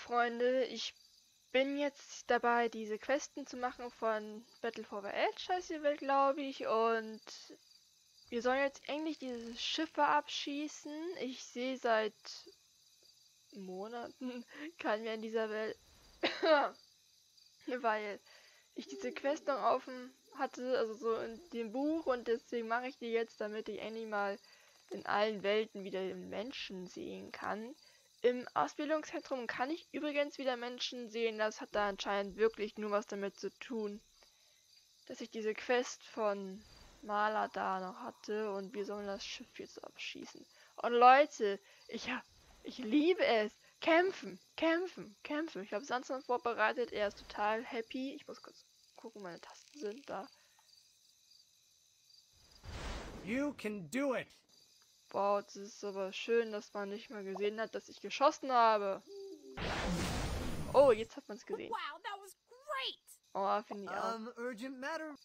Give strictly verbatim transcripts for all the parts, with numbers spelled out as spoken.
Freunde, ich bin jetzt dabei, diese Questen zu machen von Battle for the Edge, heißt die Welt, glaube ich. Und wir sollen jetzt endlich diese Schiffe abschießen. Ich sehe seit Monaten keinen mehr in dieser Welt, weil ich diese Quest noch offen hatte, also so in dem Buch. Und deswegen mache ich die jetzt, damit ich endlich mal in allen Welten wieder den Menschen sehen kann. Im Ausbildungszentrum kann ich übrigens wieder Menschen sehen. Das hat da anscheinend wirklich nur was damit zu tun, dass ich diese Quest von Maler da noch hatte und wir sollen das Schiff jetzt abschießen. Und Leute, ich hab, ich liebe es. Kämpfen, kämpfen, kämpfen. Ich habe Sanson vorbereitet. Er ist total happy. Ich muss kurz gucken, meine Tasten sind da. You can do it. Wow, das ist aber schön, dass man nicht mal gesehen hat, dass ich geschossen habe. Oh, jetzt hat man es gesehen. Wow, that was great. Oh, finde ich auch. Um, urgent matter.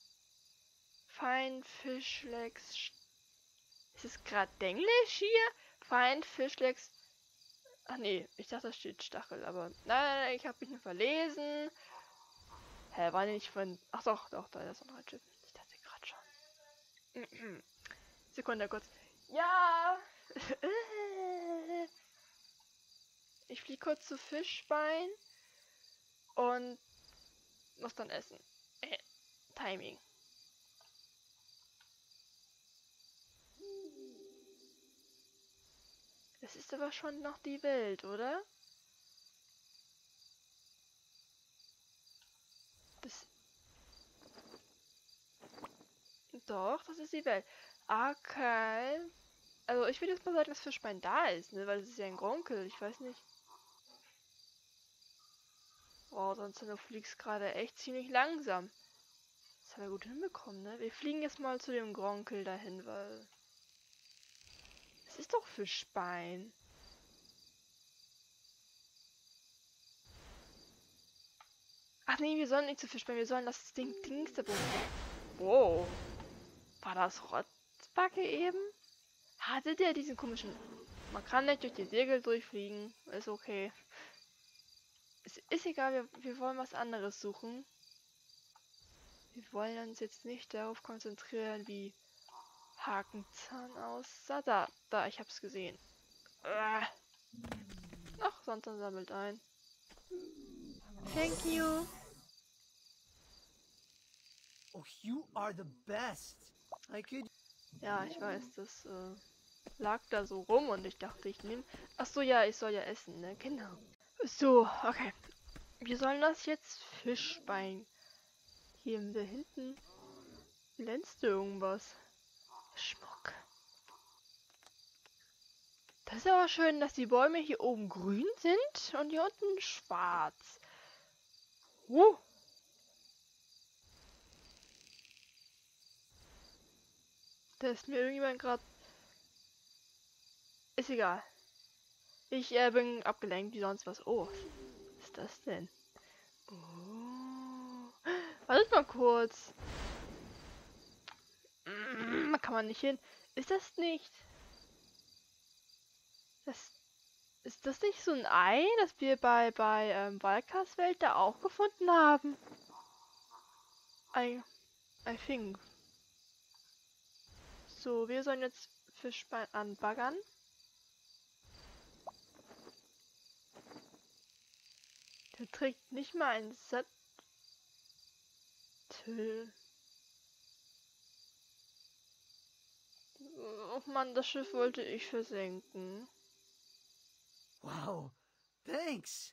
Feinfischlecks. Ist es gerade Englisch hier? Feinfischlecks. Ach nee, ich dachte, da steht Stachel, aber nein, nein, nein, ich habe mich nur verlesen. Hä, war nicht von. Ach doch, doch, da ist noch ein Schiff. Ich dachte gerade schon. Sekunde kurz. Ja! Ich fliege kurz zu Fischbein und muss dann essen. Äh, Timing. Das ist aber schon noch die Welt, oder? Das. Doch, das ist die Welt. Okay. Also ich würde jetzt mal sagen, dass Fischbein da ist, ne? Weil es ist ja ein Gronkel, ich weiß nicht. Wow, sonst du fliegst gerade echt ziemlich langsam. Das haben wir gut hinbekommen, ne? Wir fliegen jetzt mal zu dem Gronkel dahin, weil... Es ist doch Fischbein. Ach nee, wir sollen nicht zu Fischbein, wir sollen das Ding Dings da oben. Wow. War das Rotzbacke eben? Hatte der diesen komischen... Man kann nicht durch die Segel durchfliegen. Ist okay. Es ist egal, wir, wir wollen was anderes suchen. Wir wollen uns jetzt nicht darauf konzentrieren, wie Hakenzahn aussah. Da, da, ich hab's gesehen. Ach, Sanson sammelt ein. Thank you. Oh, you are the best. I could. Ja, ich weiß, das äh, lag da so rum und ich dachte, ich nehme... Ach so, ja, ich soll ja essen, ne? Genau. So, okay. Wir sollen das jetzt Fischbein. Hier da hinten glänzt irgendwas. Schmuck. Das ist aber schön, dass die Bäume hier oben grün sind und hier unten schwarz. Uh. Da ist mir irgendjemand gerade... Ist egal. Ich äh, bin abgelenkt wie sonst was. Oh, was ist das denn? Oh. Wartet mal kurz. Mm, da kann man nicht hin. Ist das nicht... Das... Ist das nicht so ein Ei, das wir bei, bei ähm, Valkas Welt da auch gefunden haben? I, I think. So, wir sollen jetzt Fischbein anbaggern. Der trägt nicht mal einen Sattel. Oh Mann, das Schiff wollte ich versenken. Wow, thanks.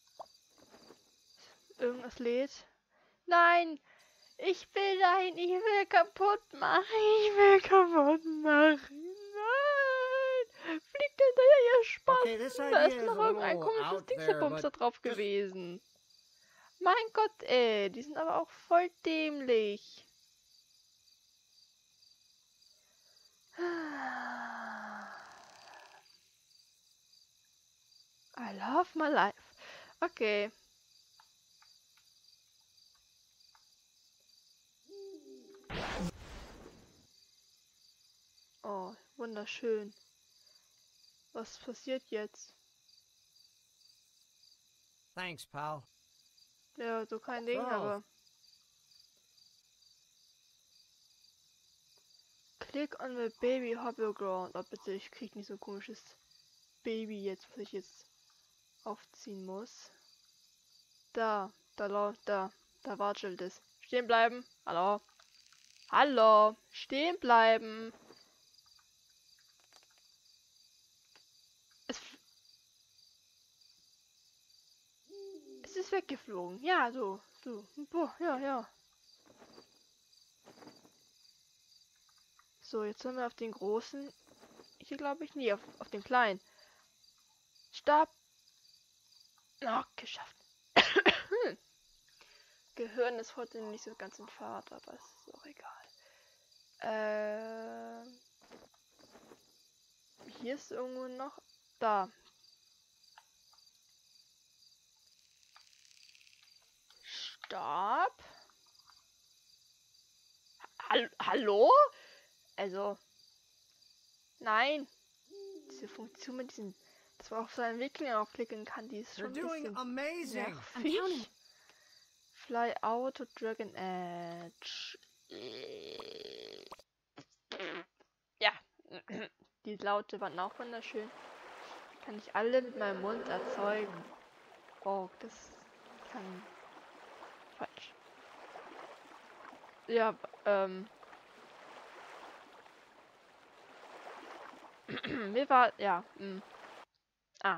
Irgendwas lädt. Nein! Ich will dahin, ich will kaputt machen, ich will kaputt machen. Nein! Fliegt hinterher, ihr Spaß! Okay, this Da idea ist is noch a irgendein little komisches out there, Dingsabums da but drauf gewesen. Mein Gott, ey, die sind aber auch voll dämlich. I love my life. Okay. Oh, wunderschön. Was passiert jetzt? Thanks, pal. Ja, so kein Ding, So. aber... Click on the baby hoverground. Oh bitte, ich krieg nicht so ein komisches Baby jetzt, was ich jetzt aufziehen muss. Da, da läuft, da, da Wartschild ist. Stehen bleiben. Hallo. Hallo. Stehen bleiben. Es, es ist weggeflogen. Ja, so, so. Boah, ja, ja. So, jetzt sind wir auf den großen. Hier glaube ich nie, auf, auf den kleinen. Stopp. Oh, geschafft. Gehirn ist heute nicht so ganz in Fahrt, aber es ist auch egal. Ähm, hier ist irgendwo noch. Da. Stopp. Hall Hallo? Also. Nein. Diese Funktion mit diesem, dass man auf seinen Entwickler aufklicken kann, die ist You're schon ein doing bisschen amazing. nervig. Fly out to Dragon Edge. Ja. Die Laute waren auch wunderschön. Kann ich alle mit meinem Mund erzeugen. Oh, das kann falsch. Ja, ähm. Mir war, ja, mh. Ah.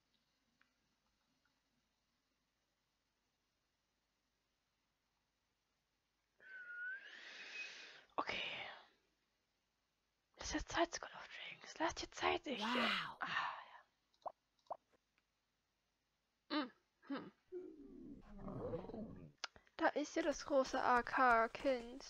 Okay. Es ist jetzt Zeit, Skull of Dragons. Lass dir Zeit, ich. Wow. Ah, ja. Mm, hm. Da ist ja das große A K-Kind.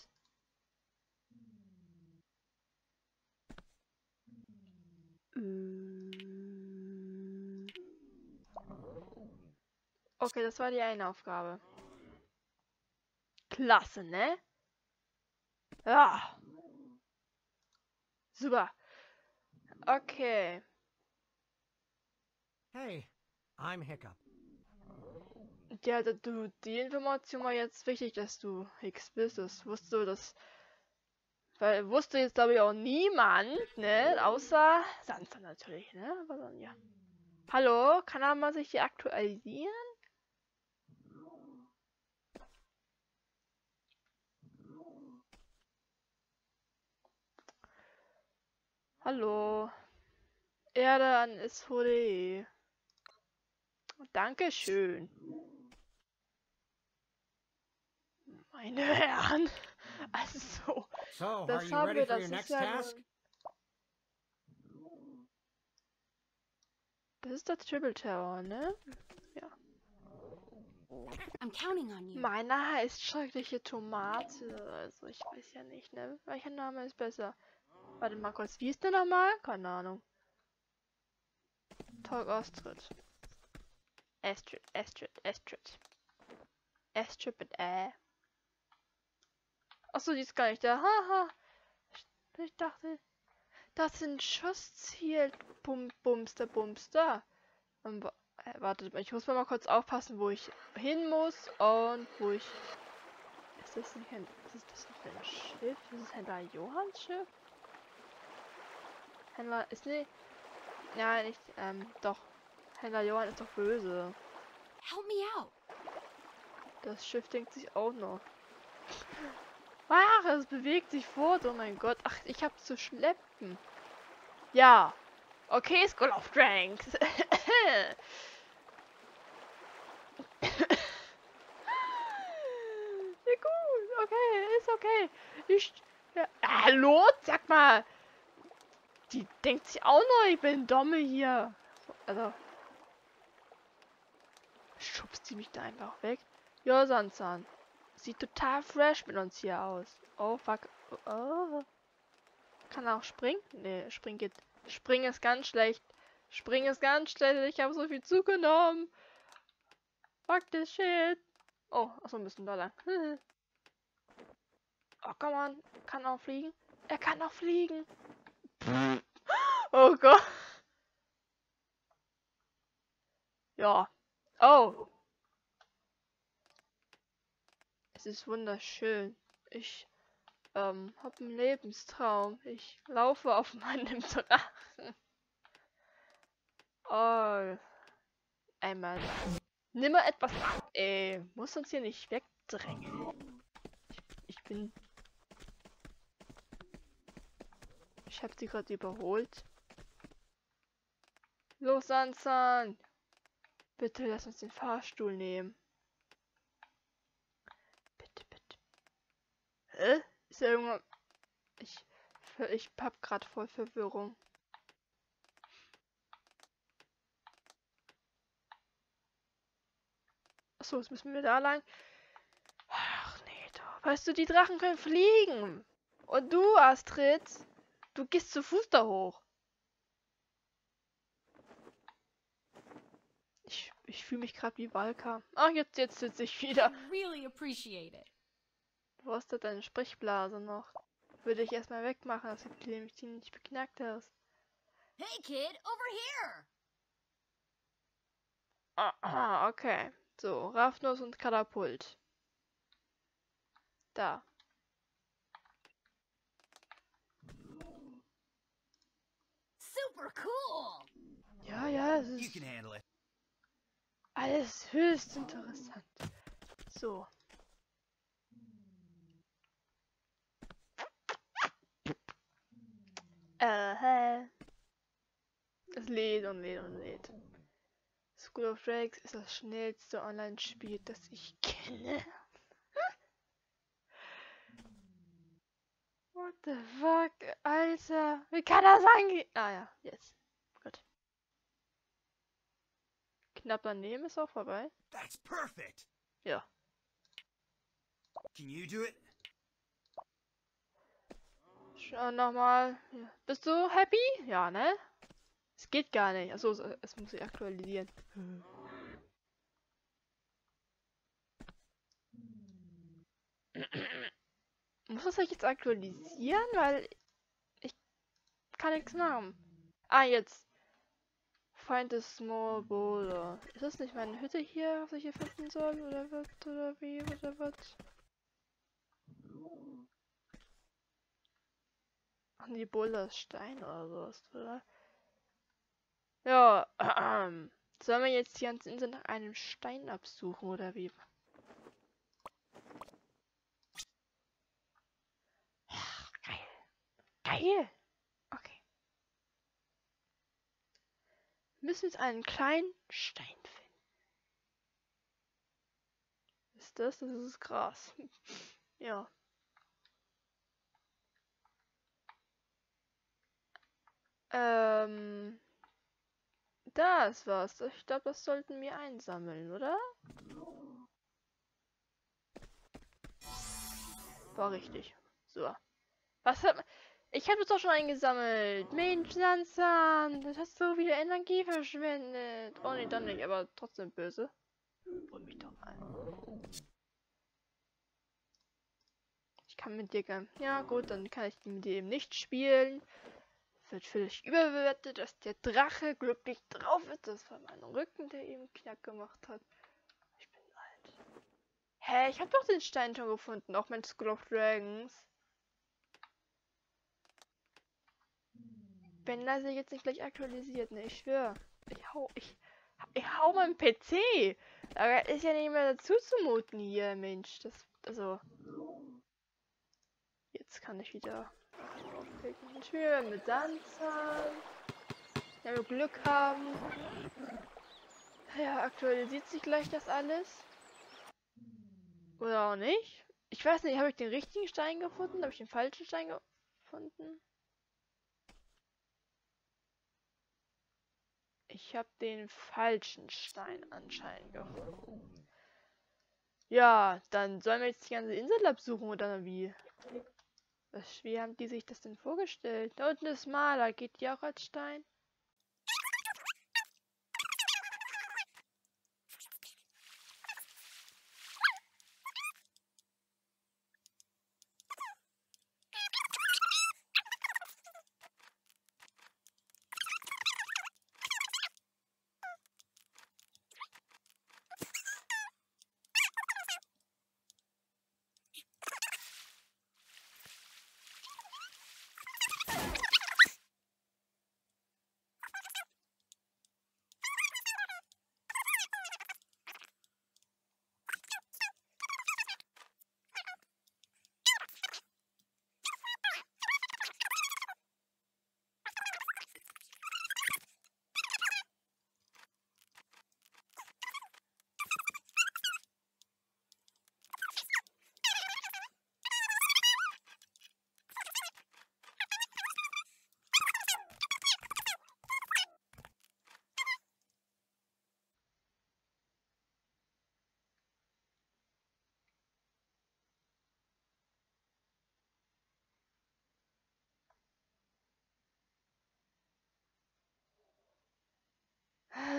Okay, das war die eine Aufgabe. Klasse, ne? Ja. Super. Okay. Hey, I'm Hiccup. Ja, da- du, die Information war jetzt wichtig, dass du Hicks bist. Das wusstest du, das. Weil wusste jetzt glaube ich auch niemand, ne? Außer Sansa natürlich, ne? Aber dann ja. Hallo, kann er mal sich hier aktualisieren? Hallo. Erde an S V D. Dankeschön. Meine Herren. Also, So, are das you haben ready wir, for das your ist next ja task? nun- Das ist der Triple Tower, ne? Ja. I'm counting on you. Meiner heißt schreckliche Tomate. Also, ich weiß ja nicht, ne? Welcher Name ist besser? Warte mal kurz, wie ist der nochmal? Keine Ahnung. Talk Astrid. Astrid, Astrid, Astrid. Astrid mit Ä. Achso, die ist gar nicht da. Haha. Ich dachte, das sind Schussziel. Bum, Bumster, Bumster. Ähm, wa- äh, wartet mal, ich muss mal kurz aufpassen, wo ich hin muss und wo ich. Ist das nicht ein. Ist das nicht ein Schiff? Ist das Händler Johanns Schiff? Händler ist nicht. Ja, nicht. Ähm, doch. Händler Johann ist doch böse. Help me out. Das Schiff denkt sich auch noch. Ach, es bewegt sich fort. Oh mein Gott. Ach, ich hab zu schleppen. Ja. Okay, Skull of Dragons. Ja gut, okay, ist okay. Ich. Ja, hallo, sag mal. Die denkt sich auch noch, ich bin Domme hier. Also. Schubst die mich da einfach weg? Ja, Sansan. Sieht total fresh mit uns hier aus. Oh, fuck. Oh. Kann er auch springen? Nee, springen geht. Springen ist ganz schlecht. Springen ist ganz schlecht. Ich habe so viel zugenommen. Fuck this shit. Oh, achso, ein bisschen da lang. Oh, komm on. Kann auch fliegen. Er kann auch fliegen. Oh Gott. Ja. Oh. Es ist wunderschön. Ich ähm, habe einen Lebenstraum. Ich laufe auf meinem Drachen. Oh, einmal. Nimm mal etwas ab, ey. Muss uns hier nicht wegdrängen. Ich, ich bin... Ich habe sie gerade überholt. Los, Sansan! Bitte lass uns den Fahrstuhl nehmen. Bitte, bitte. Hä? Ist ja irgendwann... Ich... Ich hab gerade voll Verwirrung. Achso, jetzt müssen wir da lang. Ach nee, doch. Weißt du, die Drachen können fliegen. Und du, Astrid, du gehst zu Fuß da hoch. Ich, ich fühle mich gerade wie Valka. Ach, jetzt, jetzt sitze ich wieder. Really appreciate it. Wo ist da deine Sprechblase noch? Würde ich erstmal wegmachen, dass du nämlich die nicht beknackt hast. Hey kid, over here. Aha, okay. So, Raffnuss und Katapult. Da. Super cool. Ja, ja, es You ist can handle it. alles höchst interessant. So. Äh, es lädt und lädt und lädt. School of Drakes ist das schnellste Online-Spiel, das ich kenne. What the fuck, Alter? Wie kann das angehen? Ah ja, jetzt. Gut. Knapp daneben ist auch vorbei. That's perfect. Ja. Can you do it? Schau nochmal. Ja. Bist du happy? Ja, ne? Es geht gar nicht. Achso, es, es muss sich aktualisieren. Hm. Muss das sich jetzt aktualisieren? Weil ich kann nichts machen. Ah, jetzt. Find a small boulder. Ist das nicht meine Hütte hier, was ich hier finden soll? Oder was? Oder wie? Oder was? Ach nee, Boulder ist Stein oder sowas, oder? Ja, ähm. Sollen wir jetzt die ganze Insel nach einem Stein absuchen, oder wie? Ach, geil. Geil! Okay. Wir müssen jetzt einen kleinen Stein finden. Ist das? Das ist Gras. Ja. Ähm. Da ist was. Ich glaube, das sollten wir einsammeln, oder? War richtig. So. Was hat man... Ich habe es doch schon eingesammelt. Mensch, Sansan, das hast du wieder Energie verschwendet. Oh nee, dann nicht, aber trotzdem böse. Hol mich doch ein. Ich kann mit dir gern... Ja gut, dann kann ich mit dir eben nicht spielen. Es wird völlig überbewertet, dass der Drache glücklich drauf ist. Das war mein Rücken, der eben Knack gemacht hat. Ich bin alt. Hä, ich habe doch den Stein schon gefunden, auch mein School of Dragons. Wenn das sich jetzt nicht gleich aktualisiert, ne, ich schwöre. Ich hau, ich, ich hau meinen P C. Aber ist ja nicht mehr dazu zumuten hier, Mensch. Das, also. Jetzt kann ich wieder draufklicken. Ich spiele mit Sansan. Wenn wir Glück haben. Ja, aktualisiert sich gleich das alles. Oder auch nicht. Ich weiß nicht, habe ich den richtigen Stein gefunden? Habe ich den falschen Stein gefunden? Ich habe den falschen Stein anscheinend gefunden. Ja, dann sollen wir jetzt die ganze Insel absuchen oder wie? Was, wie haben die sich das denn vorgestellt? Da unten ist Maler, geht die auch als Stein?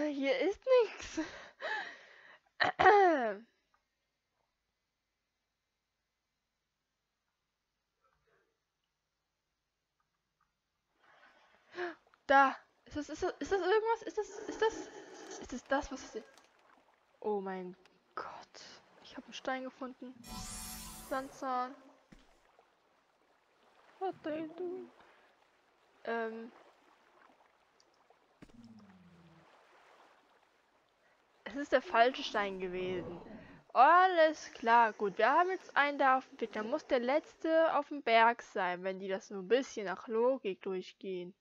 Hier ist nichts. Da. Ist das, ist das, ist das irgendwas? Ist das, ist das, ist das das, was es ist? Oh mein Gott. Ich habe einen Stein gefunden. Sandzahn. What are you doing? Ähm. Es ist der falsche Stein gewesen. Alles klar, gut. Wir haben jetzt einen da auf dem Weg. Dann muss der letzte auf dem Berg sein, wenn die das nur ein bisschen nach Logik durchgehen.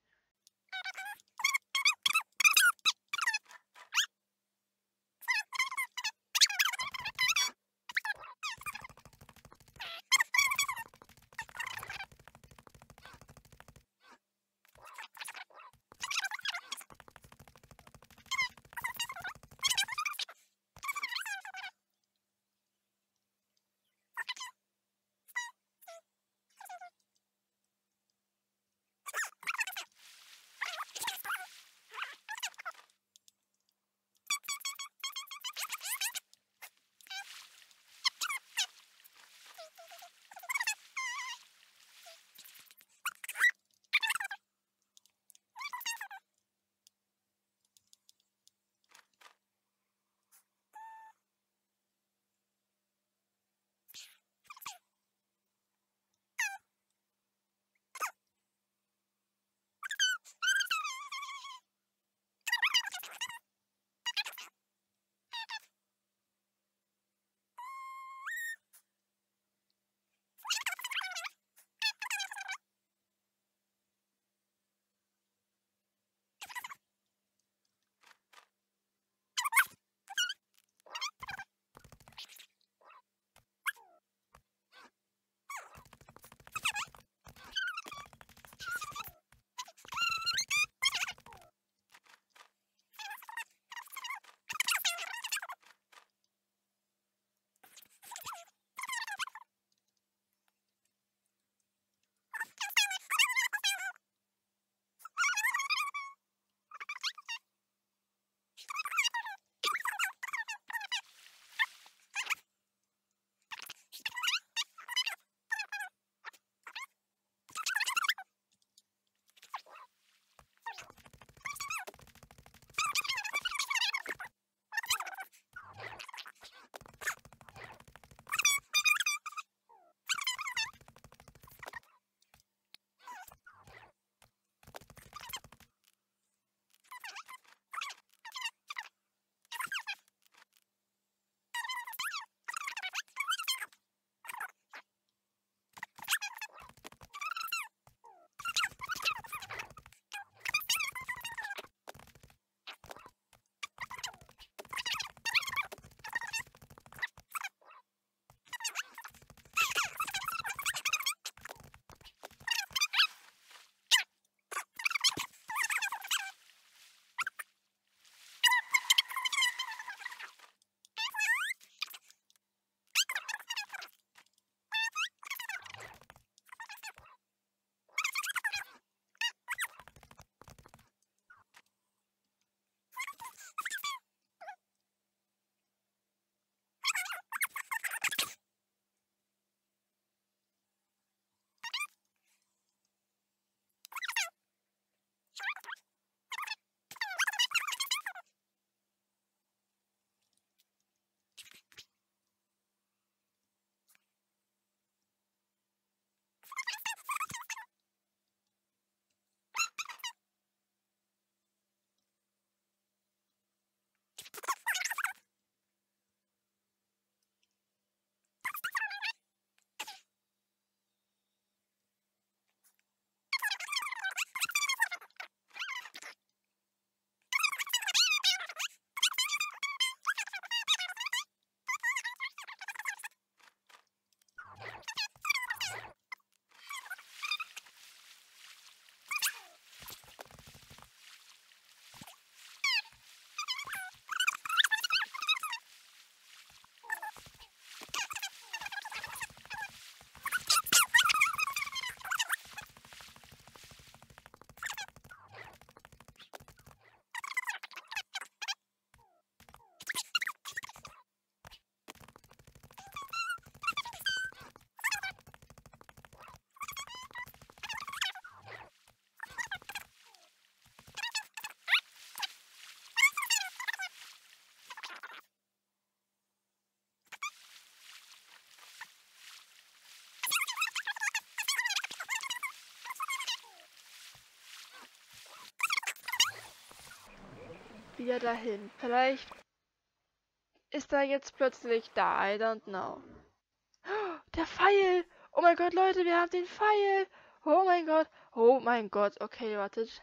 wieder dahin. Vielleicht ist er jetzt plötzlich da. I don't know. Der Pfeil! Oh mein Gott, Leute, wir haben den Pfeil! Oh mein Gott! Oh mein Gott! Okay, wartet.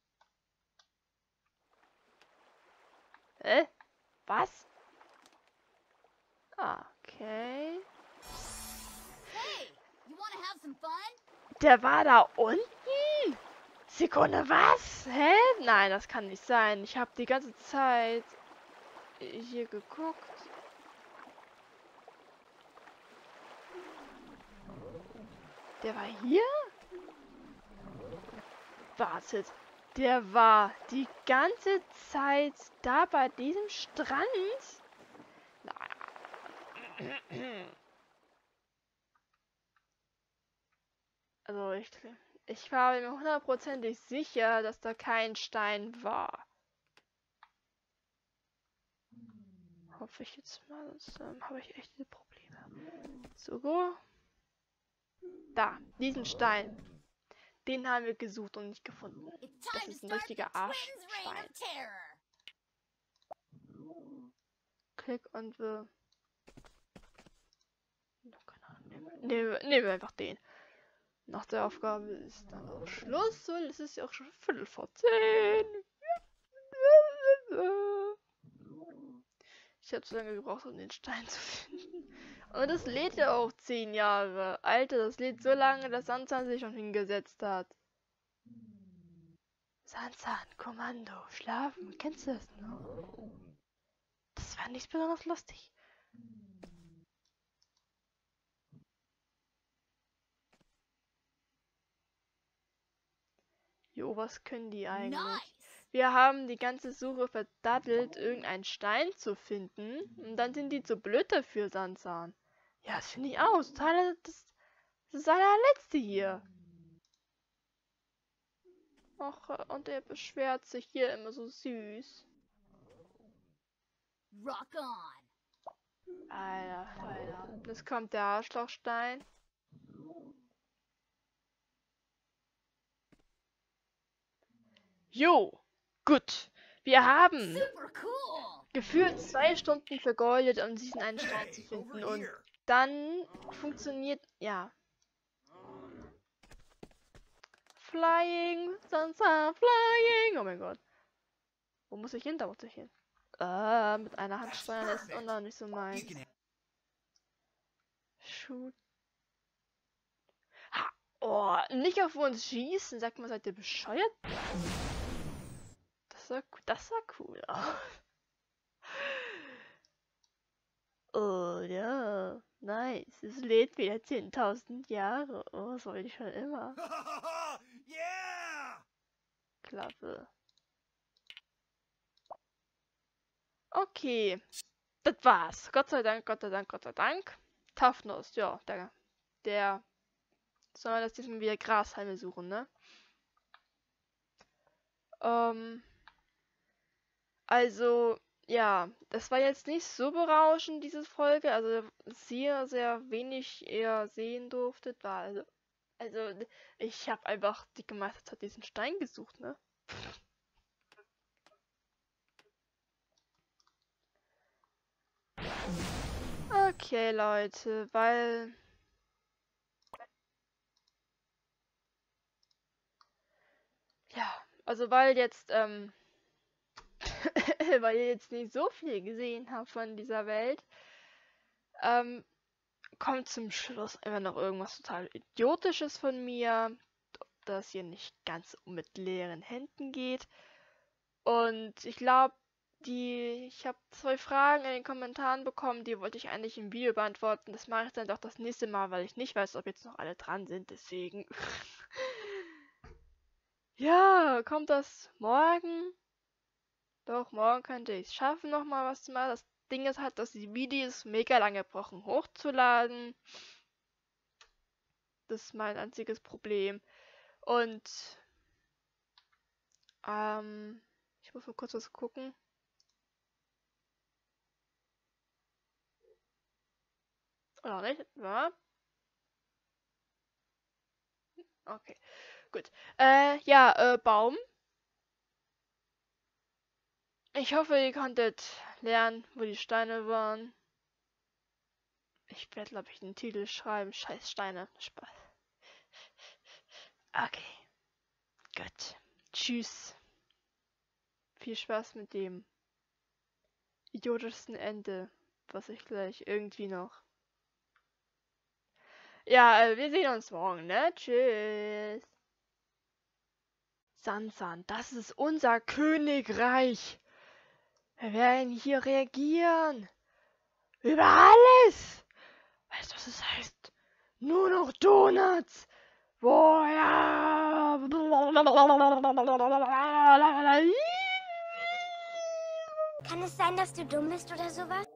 Hä? Was? Okay. Hey, you wanna have some fun? Der war da unten? Sekunde, was? Hä? Nein, das kann nicht sein. Ich habe die ganze Zeit hier geguckt. Der war hier? Wartet. Der war die ganze Zeit da bei diesem Strand? Nein. Also ich, ich war mir hundertprozentig sicher, dass da kein Stein war. Hoffe ich jetzt mal, sonst ähm, habe ich echt diese Probleme. So. Da, diesen Stein. Den haben wir gesucht und nicht gefunden. It's Das time to ist ein start the richtiger twins' reign Arschstein. of terror. Klick und wir. Keine Ahnung. Nehmen, nehmen, nehmen wir einfach den. Nach der Aufgabe ist dann auch Schluss und es ist ja auch schon Viertel vor zehn. Ich habe zu lange gebraucht, um den Stein zu finden. Und es lädt ja auch zehn Jahre. Alter, das lädt so lange, dass Sansan sich schon hingesetzt hat. Sansan, Kommando, schlafen. Kennst du das noch? Das war nicht besonders lustig. Jo, was können die eigentlich? Nice. Wir haben die ganze Suche verdattelt, irgendeinen Stein zu finden. Und dann sind die zu blöd dafür, Sansan. Ja, das finde ich auch. Total, das, das ist der allerletzte hier. Ach, und er beschwert sich hier immer so süß. Rock on. Alter, Alter. Jetzt kommt der Arschlochstein. Jo, gut. Wir haben Super cool. gefühlt zwei Stunden vergeudet, um diesen einen Stein zu finden. Over Und here. dann funktioniert, ja. Flying, Sansa, flying. Oh mein Gott. Wo muss ich hin? Da muss ich hin. Äh, mit einer Hand steuern ist auch noch nicht so You meins. can Shoot. Ha! Oh, nicht auf uns schießen. Sag mal, seid ihr bescheuert? Das sah, das sah cool aus. Oh ja, nice. Es lädt wieder zehntausend Jahre. Oh, das wollte ich schon immer. Yeah! Klappe. Okay. Das war's. Gott sei Dank, Gott sei Dank, Gott sei Dank. Toughness, ja, der, der soll das diesmal wieder Grashalme suchen, ne? Ähm, also, ja, das war jetzt nicht so berauschend, diese Folge. Also, sehr, sehr wenig eher sehen durftet, war also, also, ich habe einfach die gemeiste Zeit diesen Stein gesucht, ne? Okay, Leute, weil ja, also weil jetzt, ähm, weil ihr jetzt nicht so viel gesehen habt von dieser Welt, ähm, kommt zum Schluss einfach noch irgendwas total Idiotisches von mir, das hier nicht ganz mit leeren Händen geht. Und ich glaube, die, ich habe zwei Fragen in den Kommentaren bekommen, die wollte ich eigentlich im Video beantworten. Das mache ich dann doch das nächste Mal, weil ich nicht weiß, ob jetzt noch alle dran sind. Deswegen. Ja, kommt das morgen? Doch, morgen könnte ich es schaffen, nochmal was zu machen. Das Ding ist halt, dass die Videos mega lange brauchen, hochzuladen. Das ist mein einziges Problem. Und, ähm, ich muss mal kurz was gucken. Oder nicht? Ja. Okay, gut. Äh, ja, äh, Baum. Ich hoffe, ihr konntet lernen, wo die Steine waren. Ich werde, glaube ich, den Titel schreiben. Scheiß Steine. Spaß. Okay. Gut. Tschüss. Viel Spaß mit dem idiotischsten Ende, was ich gleich irgendwie noch. Ja, äh, wir sehen uns morgen, ne? Tschüss. Sansan, das ist unser Königreich. Wir werden hier regieren. Über alles. Weißt du, was das heißt? Nur noch Donuts. Boah, ja. Kann es sein, dass du dumm bist oder sowas?